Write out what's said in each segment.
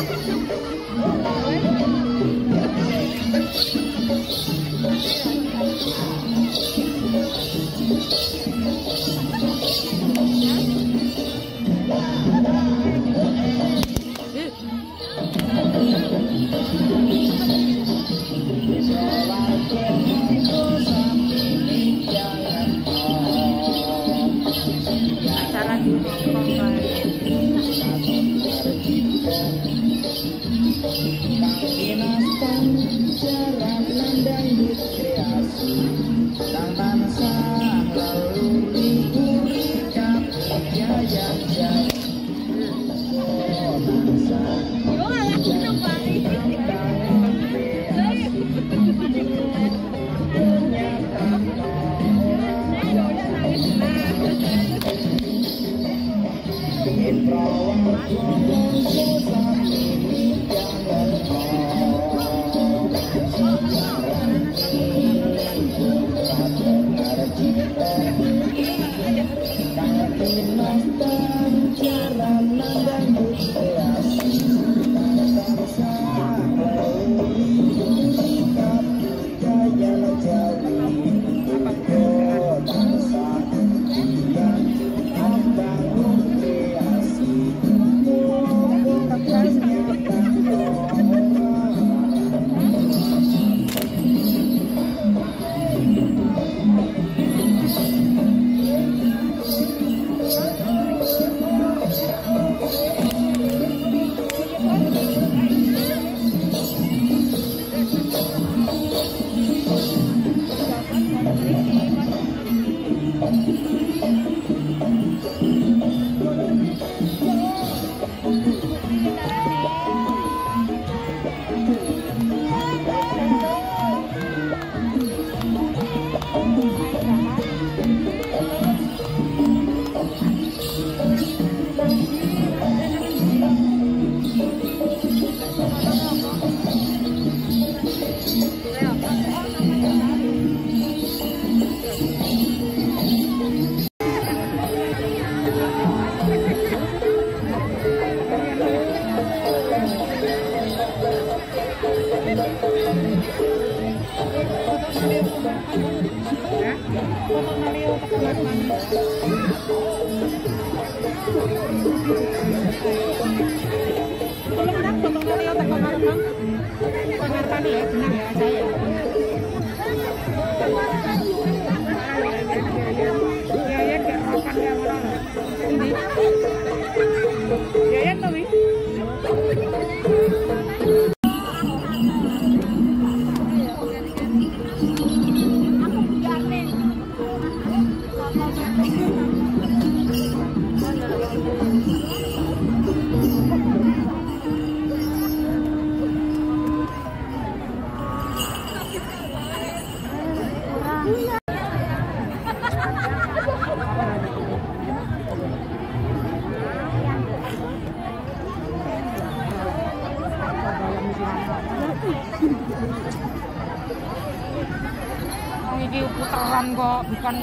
Ini putaran kok, bukan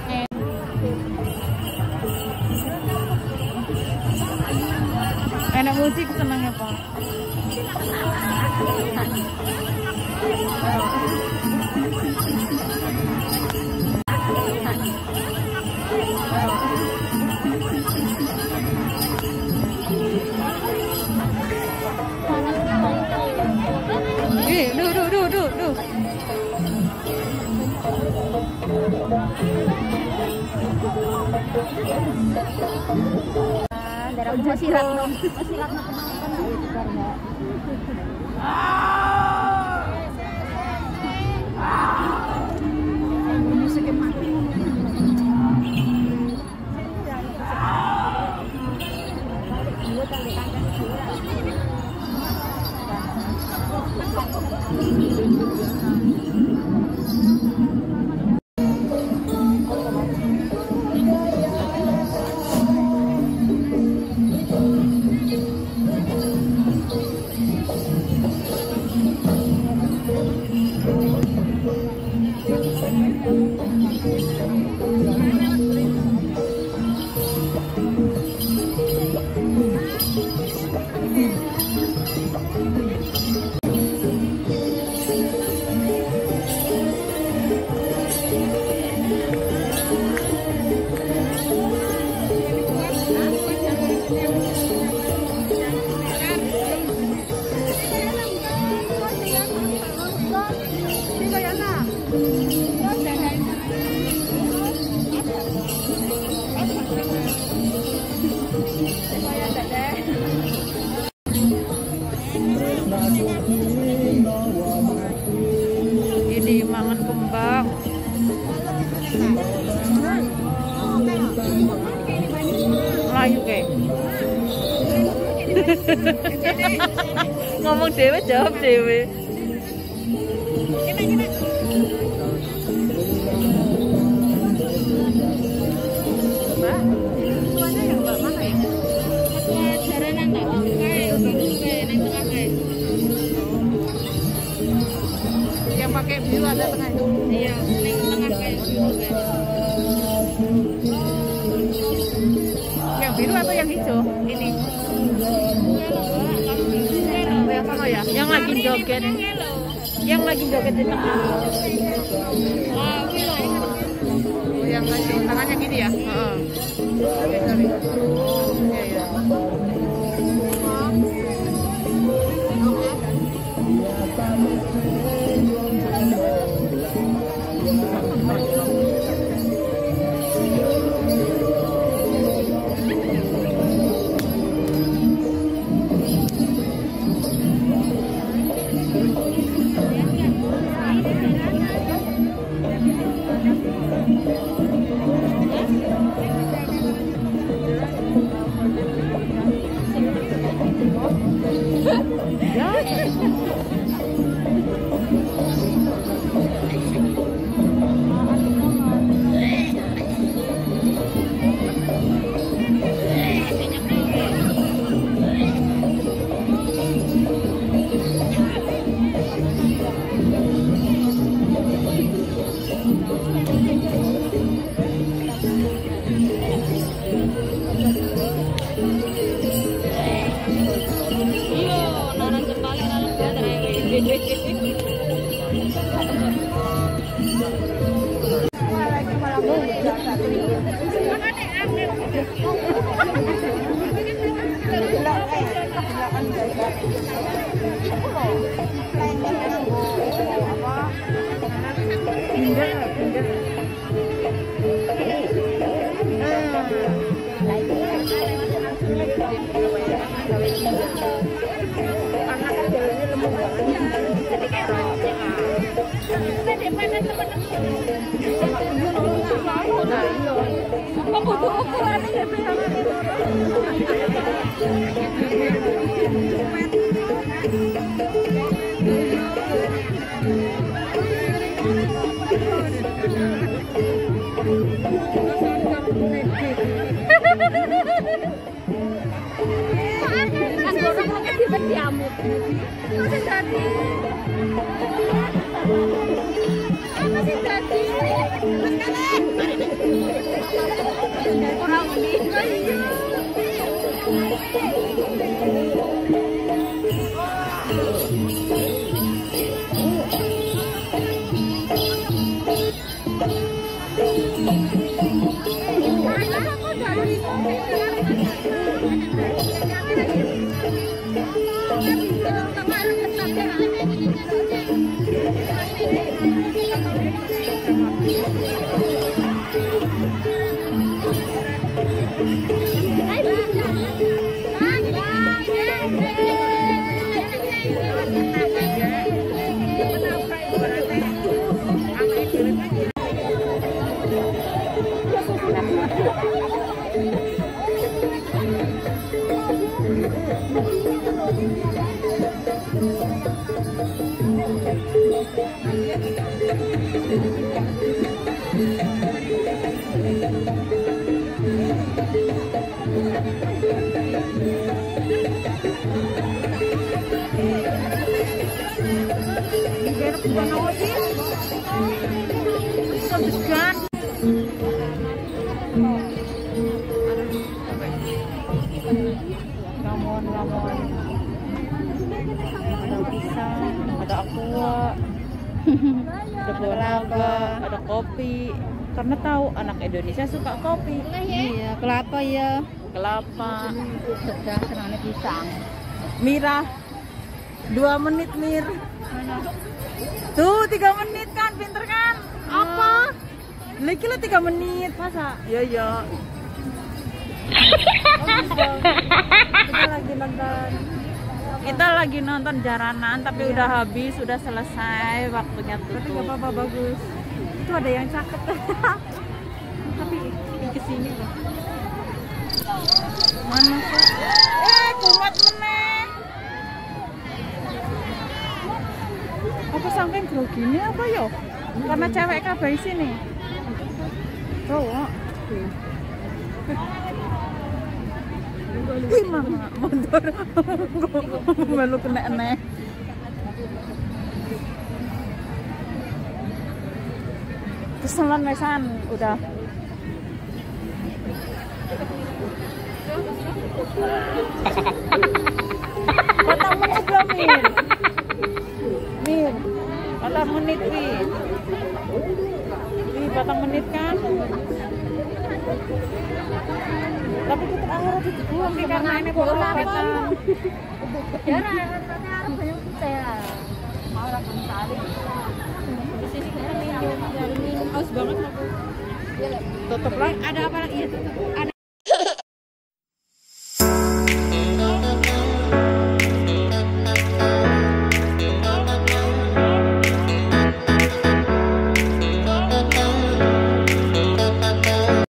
enak musik senang ya Pak. Duh. Darah silat dong. Musiknya mati. Ini mangan kembang. Melayu kayak. Ngomong dewe jawab dewe. Yang pakai biru ada tengah itu. Iya, tengah kayak biru. Yang biru atau yang hijau? Ini. Yang sama ya? Yang lagi joget. Yang lagi joget di tengah. Oh, yang lagi tangannya gini ya? Heeh. Oke, sorry. Iya, iya. Ada kopi, karena tahu anak Indonesia suka kopi. Iya, kelapa ya. Kelapa. Sedang senangnya pisang. Mira, 2 menit Mir. Tuh 3 menit kan, pinter kan? Apa? Lagi lo 3 menit masa? Iya iya. Kita lagi nonton Kita lagi nonton Jaranan tapi udah habis, udah selesai, waktunya tutup. Tapi nggak apa-apa, bagus. Itu ada yang cakep. Tapi ke sini loh. Mana sih? Kumat meneh. Apa saking grogine apa yo? Karena cewek kabeh sini. Cowok. Wih mama, motor. Melu kena eneh. Keselan wesan udah. Patang menit lah Min. Min, patang menit Wih. Wih, patang menit kan. Tapi kita akhirnya dibuang karena ini bola kita. Ya, rata-rata Arab banyak saya. Mau langsung cari. Di sini kita minum, aus banget aku. Tutup lah. Ada apa lagi? Iya, tutup. Ada